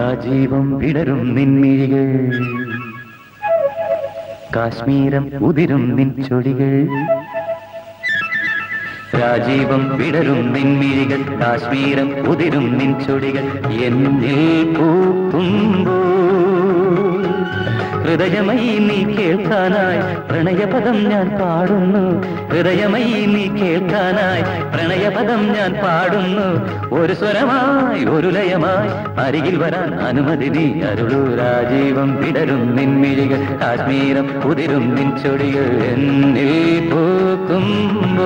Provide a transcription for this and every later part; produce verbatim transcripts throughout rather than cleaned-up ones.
രാജീവം വിടരും നിൻമിഴികൾ, കാശ്മീരം ഉതിരും നിൻ ചൊടികൾ. രാജീവം വിടരും നിൻമിഴികൾ, കാശ്മീരം ഉതിരും നിൻ ചൊടികൾ. എന്നിൽ പൂക്കുമ്പോൾ ഹൃദയമൈ നീ കേൾക്കാനായി പ്രണയപദം ഞാൻ പാടുന്നു. ഹൃദയമൈ നീ കേൾക്കാനായി പ്രണയപദം ഞാൻ പാടുന്നു. ഒരു സ്വരമായി ഒരു ലയമായി അരികിൽ വരാൻ അനുമതി നീ അരുളൂ. രാജീവം വിടരും നിൻമിഴികൾ, കാശ്മീരം ഉതിരും നിൻ ചൊടികൾ. എന്നിൽ പൂക്കുമ്പോൾ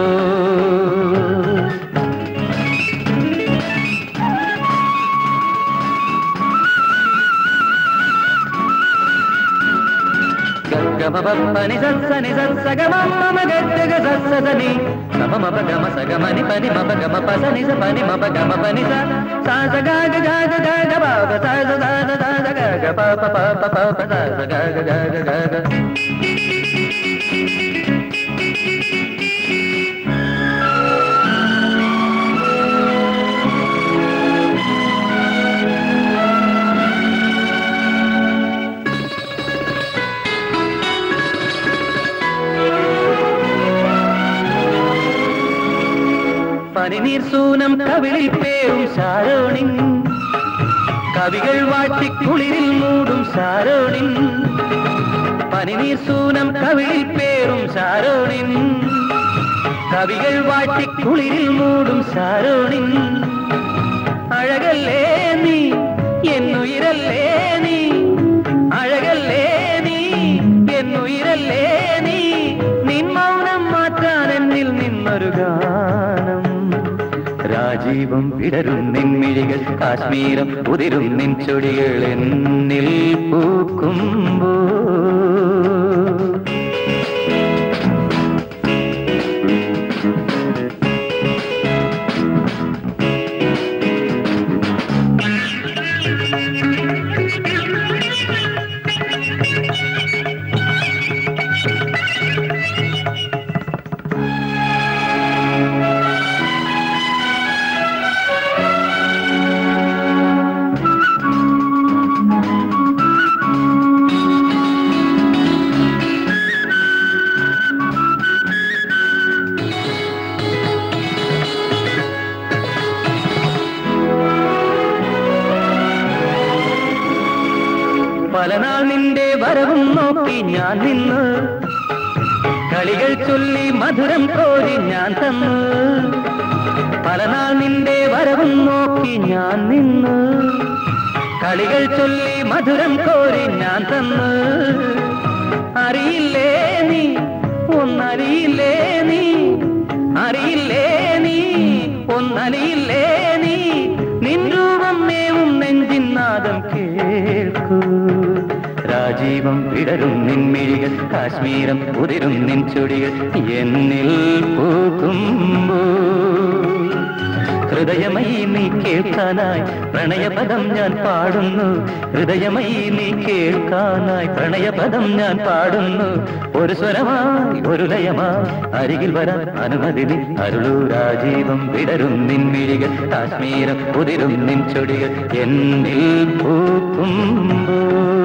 పని సని సగమ మమ గగ సని సమ మప గమ సగమని పని మప గమ పసని స పని మప గమ పని స సా స గ గ గ గ గ గ ప ప స స స స స గ గ ప ప ప ప ప ప స స గ గ గ గ గ గ. പനിനീർ സൂനം കവിളിൽ പേരും ശാരോണിൻ, കവികൾ വാട്ടി കുളിരിൽ മൂടും ശാരോണിൻ. പനിനീർ സൂനം കവിളിൽ പേരും ശാരോണിൻ, കവികൾ വാട്ടി കുളിരിൽ മൂടും ശാരോണിൻ. അഴകല്ലേ നീ എന്നുയിരല്ലേ നീ, അഴകല്ലേ നീ എന്നുയിരല്ലേ നീ. നിൻ മൗനം മാറ്റാൻ എന്നിൽ നിന്നൊരു ഗാനം. രാജീവം വിടരും നിൻമിഴികൾ, കാശ്മീരം ഉതിരും നിൻ ചൊടികൾ. എന്നിൽ പൂക്കുമ്പോൾ പലനാൾ നിന്റെ വരവും നോക്കി ഞാൻ നിന്ന്, കളികൾ ചൊല്ലി മധുരം കോരി ഞാൻ തന്നു. പലനാൾ നിന്റെ വരവും നോക്കി ഞാൻ നിന്ന്, കളികൾ ചൊല്ലി മധുരം കോരി ഞാൻ തന്നു. അറിയില്ലേ നീ ഒന്നറിയില്ലേ നീ, അറിയില്ലേ നീ ഒന്നറിയില്ലേ നീ. നിൻ രൂപം മേവും നെഞ്ചിൻ നാദം കേൾക്കൂ. രാജീവം വിടരും നിൻമിഴികൾ, കാശ്മീരം ഉതിരും നിൻ ചൊടികൾ. എന്നിൽ പൂക്കുമ്പോൾ ഹൃദയമൈ നീ കേൾക്കാനായി പ്രണയപദം ഞാൻ പാടുന്നു. ഹൃദയമൈ നീ കേൾക്കാനായി പ്രണയപദം ഞാൻ പാടുന്നു. ഒരു സ്വരമായി ഒരു ലയമായി അരികിൽ വരാൻ അനുമതി നീ അരുളൂ. രാജീവം വിടരും നിൻമിഴികൾ, കാശ്മീരം ഉതിരും നിൻ ചൊടികൾ. എന്നിൽ പൂക്കുമ്പോൾ